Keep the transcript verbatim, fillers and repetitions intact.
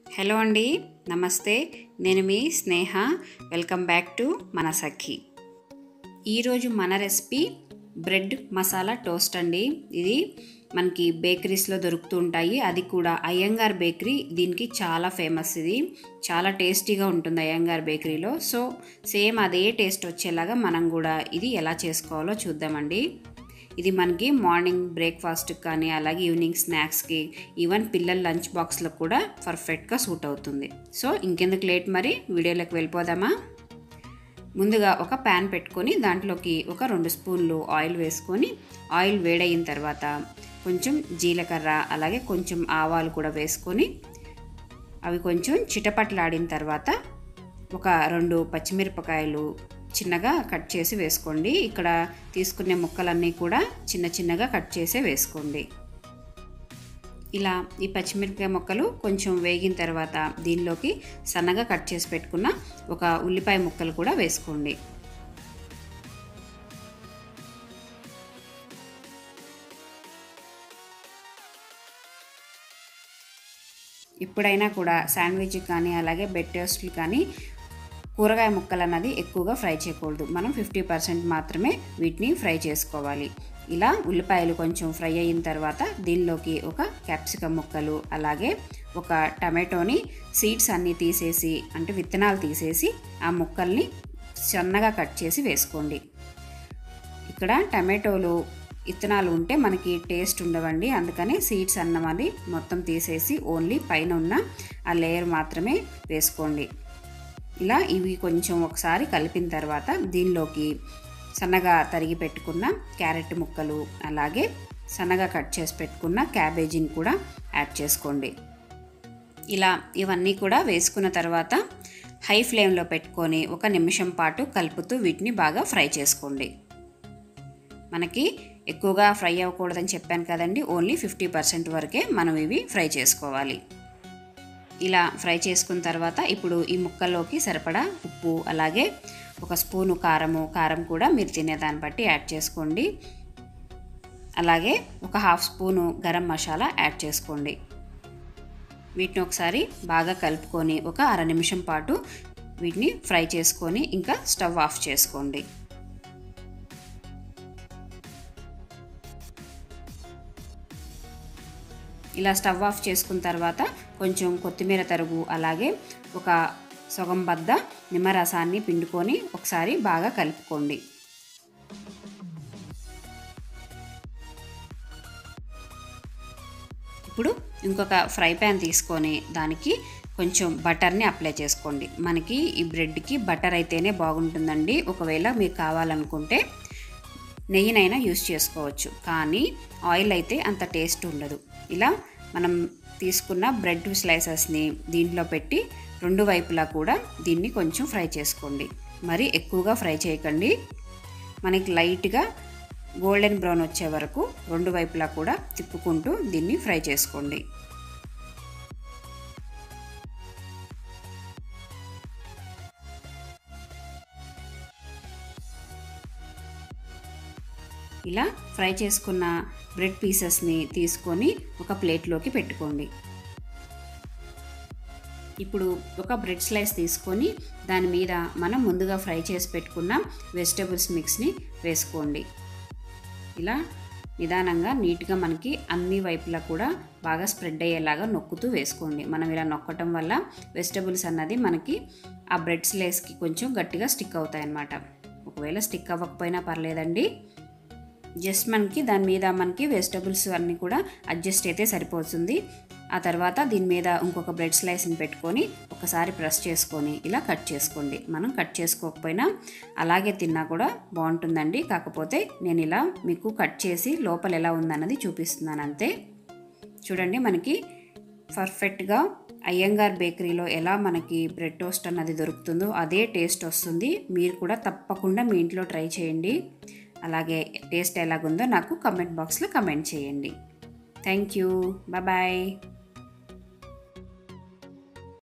Hello అండి, నమస్తే. నేను మీ స్నేహ. వెల్కమ్ బ్యాక్ టు మన సఖి. ఈరోజు మన రెసిపీ బ్రెడ్ మసాలా టోస్ట్ అండి. ఇది మనకి బేకరీస్లో దొరుకుతూ ఉంటాయి. అది కూడా అయ్యంగార్ బేకరీ దీనికి చాలా ఫేమస్. ఇది చాలా టేస్టీగా ఉంటుంది అయ్యంగార్ బేకరీలో. సో సేమ్ అదే టేస్ట్ వచ్చేలాగా మనం కూడా ఇది ఎలా చేసుకోవాలో చూద్దామండి. ఇది మనకి మార్నింగ్ బ్రేక్ఫాస్ట్కి కానీ అలాగే ఈవినింగ్ స్నాక్స్కి ఈవెన్ పిల్లల లంచ్ బాక్స్లో కూడా పర్ఫెక్ట్గా సూట్ అవుతుంది. సో ఇంకెందుకు లేట్, మరి వీడియోలోకి వెళ్ళిపోదామా. ముందుగా ఒక ప్యాన్ పెట్టుకొని దాంట్లోకి ఒక రెండు స్పూన్లు ఆయిల్ వేసుకొని ఆయిల్ వేడయిన తర్వాత కొంచెం జీలకర్ర అలాగే కొంచెం ఆవాలు కూడా వేసుకొని అవి కొంచెం చిటపట్లాడిన తర్వాత ఒక రెండు పచ్చిమిరపకాయలు చిన్నగా కట్ చేసి వేసుకోండి. ఇక్కడ తీసుకునే ముక్కలన్నీ కూడా చిన్న చిన్నగా కట్ చేసి వేసుకోండి. ఇలా ఈ పచ్చిమిరపకాయ ముక్కలు కొంచెం వేగిన తర్వాత దీనిలోకి సన్నగా కట్ చేసి పెట్టుకున్న ఒక ఉల్లిపాయ ముక్కలు కూడా వేసుకోండి. ఎప్పుడైనా కూడా శాండ్విచ్ కానీ అలాగే బెడ్ టోస్ట్లు కానీ కూరగాయ ముక్కలు అన్నది ఎక్కువగా ఫ్రై చేయకూడదు. మనం ఫిఫ్టీ పర్సెంట్ మాత్రమే వీటిని ఫ్రై చేసుకోవాలి. ఇలా ఉల్లిపాయలు కొంచెం ఫ్రై అయిన తర్వాత దీనిలోకి ఒక క్యాప్సికమ్ ముక్కలు అలాగే ఒక టమాటోని సీడ్స్ అన్నీ తీసేసి అంటే విత్తనాలు తీసేసి ఆ ముక్కల్ని సన్నగా కట్ చేసి వేసుకోండి. ఇక్కడ టమాటోలు విత్తనాలు ఉంటే మనకి టేస్ట్ ఉండవండి, అందుకని సీడ్స్ అన్నమది మొత్తం తీసేసి ఓన్లీ పైన ఉన్న ఆ లేయర్ మాత్రమే వేసుకోండి. ఇలా ఇవి కొంచెం ఒకసారి కలిపిన తర్వాత దీనిలోకి సన్నగా తరిగి పెట్టుకున్న క్యారెట్ ముక్కలు అలాగే సన్నగా కట్ చేసి పెట్టుకున్న క్యాబేజీని కూడా యాడ్ చేసుకోండి. ఇలా ఇవన్నీ కూడా వేసుకున్న తర్వాత హై ఫ్లేమ్లో పెట్టుకొని ఒక నిమిషం పాటు కలుపుతూ వీటిని బాగా ఫ్రై చేసుకోండి. మనకి ఎక్కువగా ఫ్రై అవ్వకూడదని చెప్పాను కదండి, ఓన్లీ ఫిఫ్టీ పర్సెంట్ వరకే మనం ఇవి ఫ్రై చేసుకోవాలి. ఇలా ఫ్రై చేసుకున్న తర్వాత ఇప్పుడు ఈ ముక్కల్లోకి సరిపడా ఉప్పు అలాగే ఒక స్పూను కారము కారం కూడా మీరు తినేదాన్ని బట్టి యాడ్ చేసుకోండి. అలాగే ఒక half spoon garam masala add చేసుకోండి. వీటిని ఒకసారి బాగా కలుపుకొని ఒక అర నిమిషం పాటు వీటిని ఫ్రై చేసుకొని ఇంకా స్టవ్ ఆఫ్ చేసుకోండి. ఇలా స్టవ్ ఆఫ్ చేసుకున్న తర్వాత కొంచెం కొత్తిమీర తరుగు అలాగే ఒక సగం బద్ద నిమ్మరసాన్ని పిండుకొని ఒకసారి బాగా కలుపుకోండి. ఇప్పుడు ఇంకొక ఫ్రై ప్యాన్ తీసుకొని దానికి కొంచెం బటర్ని అప్లై చేసుకోండి. మనకి ఈ బ్రెడ్కి బటర్ అయితేనే బాగుంటుందండి. ఒకవేళ మీకు కావాలనుకుంటే నెయ్యినైనా యూస్ చేసుకోవచ్చు, కానీ ఆయిల్ అయితే అంత టేస్ట్ ఉండదు. ఇలా మనం తీసుకున్న బ్రెడ్ స్లైసెస్ని దీంట్లో పెట్టి రెండు వైపులా కూడా దీన్ని కొంచెం ఫ్రై చేసుకోండి. మరి ఎక్కువగా ఫ్రై చేయకండి. మనకి లైట్గా గోల్డెన్ బ్రౌన్ వచ్చే వరకు రెండు వైపులా కూడా తిప్పుకుంటూ దీన్ని ఫ్రై చేసుకోండి. ఇలా ఫ్రై చేసుకున్న బ్రెడ్ పీసెస్ని తీసుకొని ఒక ప్లేట్లోకి పెట్టుకోండి. ఇప్పుడు ఒక బ్రెడ్ స్లైస్ తీసుకొని దాని మీద మనం ముందుగా ఫ్రై చేసి పెట్టుకున్న వెజిటబుల్స్ మిక్స్ని వేసుకోండి. ఇలా నిదానంగా నీట్గా మనకి అన్ని వైపులా కూడా బాగా స్ప్రెడ్ అయ్యేలాగా నొక్కుతూ వేసుకోండి. మనం ఇలా నొక్కటం వల్ల వెజిటబుల్స్ అన్నది మనకి ఆ బ్రెడ్ స్లైస్కి కొంచెం గట్టిగా స్టిక్ అవుతాయి అన్నమాట. ఒకవేళ స్టిక్ అవ్వకపోయినా పర్లేదండి, జస్ట్ మనకి దాని మీద మనకి వెజిటబుల్స్ అన్నీ కూడా అడ్జస్ట్ అయితే సరిపోతుంది. ఆ తర్వాత దీని మీద ఇంకొక బ్రెడ్ స్లైస్ని పెట్టుకొని ఒకసారి ప్రెస్ చేసుకొని ఇలా కట్ చేసుకోండి. మనం కట్ చేసుకోకపోయినా అలాగే తిన్నా కూడా బాగుంటుందండి. కాకపోతే నేను ఇలా మీకు కట్ చేసి లోపల ఎలా ఉందన్నది చూపిస్తున్నాను అంతే. చూడండి, మనకి పర్ఫెక్ట్గా అయ్యంగార్ బేకరీలో ఎలా మనకి బ్రెడ్ టోస్ట్ అన్నది దొరుకుతుందో అదే టేస్ట్ వస్తుంది. మీరు కూడా తప్పకుండా మీ ఇంట్లో ట్రై చేయండి. అలాగే టేస్ట్ ఎలాగుందో నాకు కమెంట్ బాక్స్లో కమెంట్ చేయండి. Thank you, bye bye.